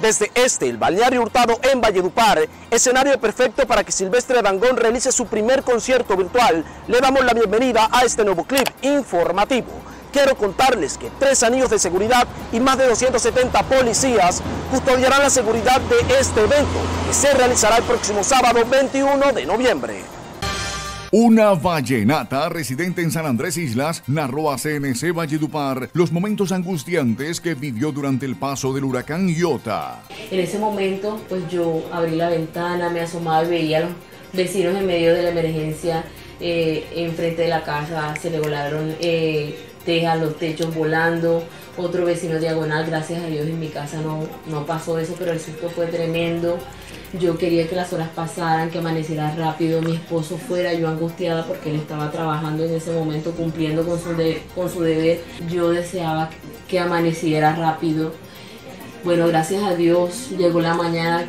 Desde el balneario Hurtado en Valledupar, escenario perfecto para que Silvestre Dangond realice su primer concierto virtual, le damos la bienvenida a este nuevo clip informativo. Quiero contarles que 3 anillos de seguridad y más de 270 policías custodiarán la seguridad de este evento, que se realizará el próximo sábado 21 de noviembre. Una vallenata residente en San Andrés Islas narró a CNC Valledupar los momentos angustiantes que vivió durante el paso del huracán Iota. En ese momento, pues yo abrí la ventana, me asomaba y veía a los vecinos en medio de la emergencia. Enfrente de la casa se le volaron tejas, los techos volando. Otro vecino diagonal, gracias a Dios en mi casa no pasó eso, pero el susto fue tremendo. Yo quería que las horas pasaran, que amaneciera rápido, mi esposo fuera, yo angustiada porque él estaba trabajando en ese momento, cumpliendo con su deber. Yo deseaba que amaneciera rápido. Bueno, gracias a Dios llegó la mañana,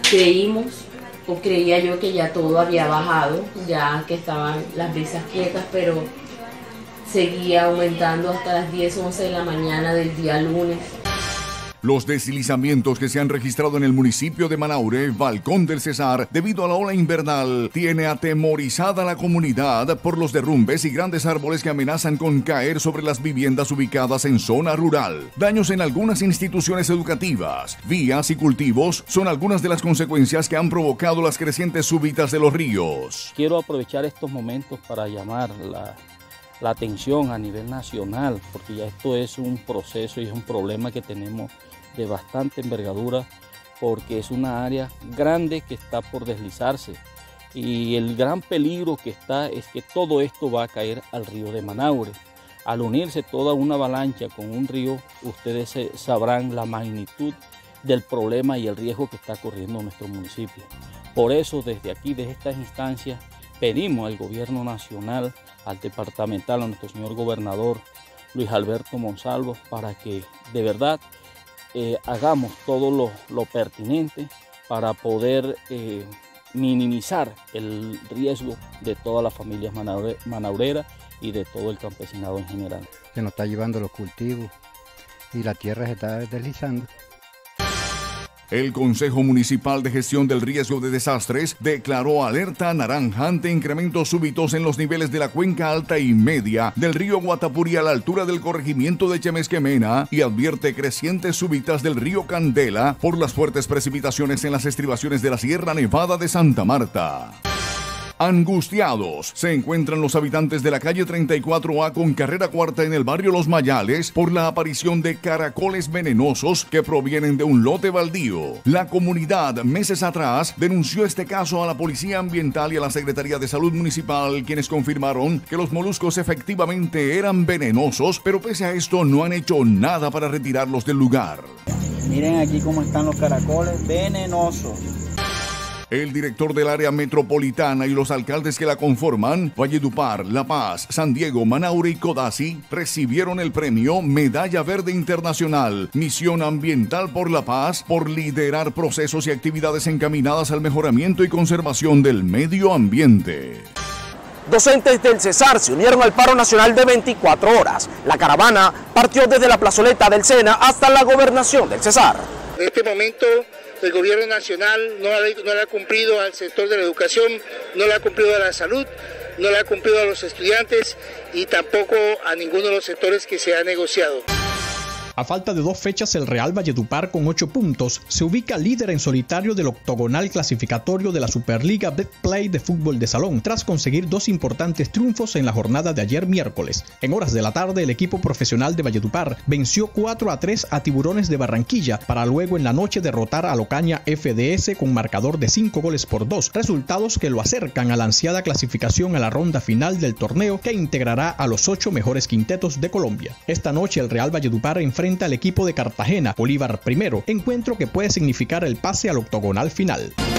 creía yo que ya todo había bajado, ya que estaban las brisas quietas, pero seguía aumentando hasta las 10, 11 de la mañana del día lunes. Los deslizamientos que se han registrado en el municipio de Manaure, Balcón del Cesar, debido a la ola invernal, tiene atemorizada la comunidad por los derrumbes y grandes árboles que amenazan con caer sobre las viviendas ubicadas en zona rural. Daños en algunas instituciones educativas, vías y cultivos son algunas de las consecuencias que han provocado las crecientes súbitas de los ríos. Quiero aprovechar estos momentos para llamar la atención a nivel nacional, porque ya esto es un proceso y es un problema que tenemos de bastante envergadura, porque es una área grande que está por deslizarse y el gran peligro que está es que todo esto va a caer al río de Manaure. Al unirse toda una avalancha con un río, ustedes sabrán la magnitud del problema y el riesgo que está corriendo nuestro municipio. Por eso, desde aquí, desde estas instancias, pedimos al gobierno nacional, al departamental, a nuestro señor gobernador Luis Alberto Monsalvo, para que de verdad hagamos todo lo pertinente para poder minimizar el riesgo de todas las familias manaureras y de todo el campesinado en general. Se nos está llevando los cultivos y la tierra se está deslizando. El Consejo Municipal de Gestión del Riesgo de Desastres declaró alerta naranja ante incrementos súbitos en los niveles de la cuenca alta y media del río Guatapuri a la altura del corregimiento de Chemesquemena y advierte crecientes súbitas del río Candela por las fuertes precipitaciones en las estribaciones de la Sierra Nevada de Santa Marta. Angustiados se encuentran los habitantes de la calle 34A con carrera cuarta en el barrio Los Mayales por la aparición de caracoles venenosos que provienen de un lote baldío. La comunidad meses atrás denunció este caso a la Policía Ambiental y a la Secretaría de Salud Municipal, quienes confirmaron que los moluscos efectivamente eran venenosos, pero pese a esto no han hecho nada para retirarlos del lugar. Miren aquí cómo están los caracoles venenosos. El director del área metropolitana y los alcaldes que la conforman, Valledupar, La Paz, San Diego, Manaure y Codazzi, recibieron el premio Medalla Verde Internacional, Misión Ambiental por la Paz, por liderar procesos y actividades encaminadas al mejoramiento y conservación del medio ambiente. Docentes del Cesar se unieron al paro nacional de 24 horas. La caravana partió desde la plazoleta del Sena hasta la gobernación del Cesar. En este momento el gobierno nacional no le ha cumplido al sector de la educación, no le ha cumplido a la salud, no le ha cumplido a los estudiantes y tampoco a ninguno de los sectores que se ha negociado. A falta de 2 fechas, el Real Valledupar con 8 puntos se ubica líder en solitario del octogonal clasificatorio de la Superliga Betplay de fútbol de salón, tras conseguir 2 importantes triunfos en la jornada de ayer miércoles. En horas de la tarde, el equipo profesional de Valledupar venció 4-3 a Tiburones de Barranquilla, para luego en la noche derrotar a Locaña FDS con marcador de 5-2, resultados que lo acercan a la ansiada clasificación a la ronda final del torneo, que integrará a los 8 mejores quintetos de Colombia. Esta noche el Real Valledupar enfrenta al equipo de Cartagena, Bolívar primero, encuentro que puede significar el pase al octogonal final.